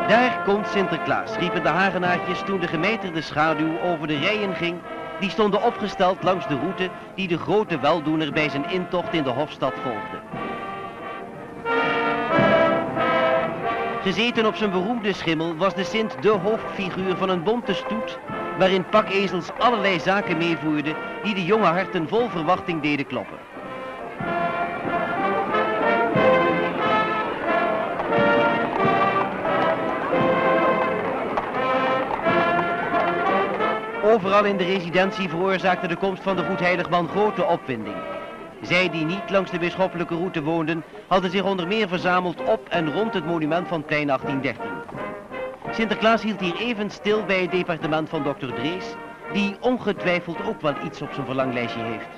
Daar komt Sinterklaas, riepen de Hagenaartjes toen de gemijterde schaduw over de rijen ging. Die stonden opgesteld langs de route die de grote weldoener bij zijn intocht in de Hofstad volgde. Gezeten op zijn beroemde schimmel was de Sint de hoofdfiguur van een bonte stoet, waarin pakezels allerlei zaken meevoerden die de jonge harten vol verwachting deden kloppen. Overal in de residentie veroorzaakte de komst van de Goedheiligman grote opwinding. Zij die niet langs de bisschoppelijke route woonden, hadden zich onder meer verzameld op en rond het monument van plein 1813. Sinterklaas hield hier even stil bij het departement van dokter Drees, die ongetwijfeld ook wel iets op zijn verlanglijstje heeft.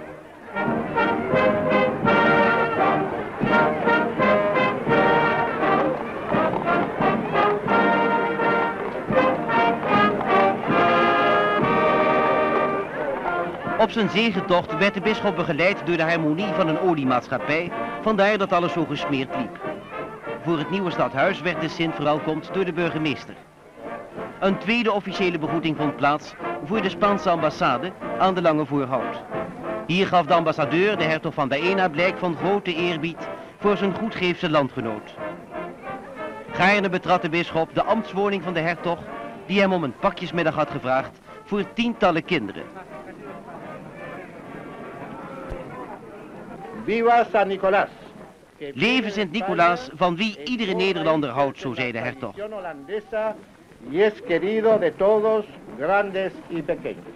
Op zijn zegetocht werd de bisschop begeleid door de harmonie van een oliemaatschappij, vandaar dat alles zo gesmeerd liep. Voor het nieuwe stadhuis werd de Sint verwelkomd door de burgemeester. Een tweede officiële begroeting vond plaats voor de Spaanse ambassade aan de Lange Voorhout. Hier gaf de ambassadeur, de hertog van Baena, blijk van grote eerbied voor zijn goedgeefse landgenoot. Gaarne betrad de bisschop de ambtswoning van de hertog, die hem om een pakjesmiddag had gevraagd voor tientallen kinderen. Viva San Nicolás! Leven Sint-Nicolaas, van wie iedere Nederlander houdt, zo zei de hertog. Y es querido de todos, grandes y pequeños.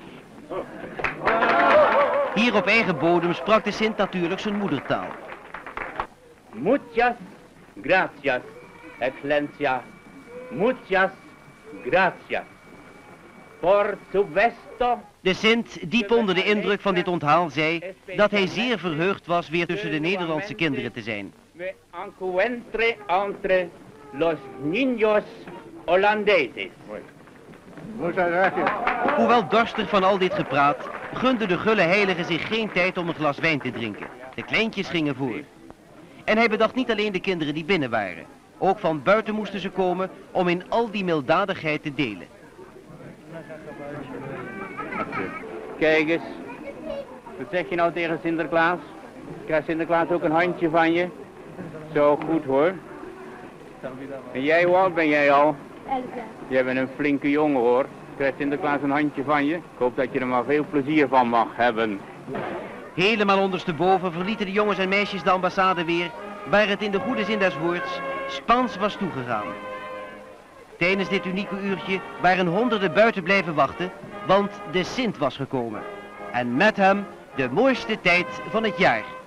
Hier op eigen bodem sprak de Sint natuurlijk zijn moedertaal. Muchas gracias, Excelencia. Muchas gracias. Por supuesto. De Sint, diep onder de indruk van dit onthaal, zei dat hij zeer verheugd was weer tussen de Nederlandse kinderen te zijn. Me encuentre entre los niños holandeses. Muchas gracias. Hoewel dorstig van al dit gepraat, gunde de gulle heilige zich geen tijd om een glas wijn te drinken. De kleintjes gingen voor. En hij bedacht niet alleen de kinderen die binnen waren. Ook van buiten moesten ze komen om in al die milddadigheid te delen. Kijk eens, wat zeg je nou tegen Sinterklaas? Krijgt Sinterklaas ook een handje van je? Zo goed hoor. En jij, hoe oud ben jij al? 11 jaar. Jij bent een flinke jongen hoor. Krijgt Sinterklaas een handje van je? Ik hoop dat je er maar veel plezier van mag hebben. Helemaal ondersteboven verlieten de jongens en meisjes de ambassade weer, waar het in de goede zin des woords Spaans was toegegaan. Tijdens dit unieke uurtje waren honderden buiten blijven wachten, want de Sint was gekomen. En met hem de mooiste tijd van het jaar.